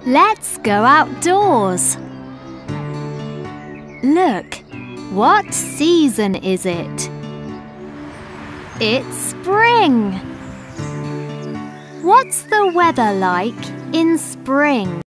Let's go outdoors. Look, what season is it? It's spring. What's the weather like in spring?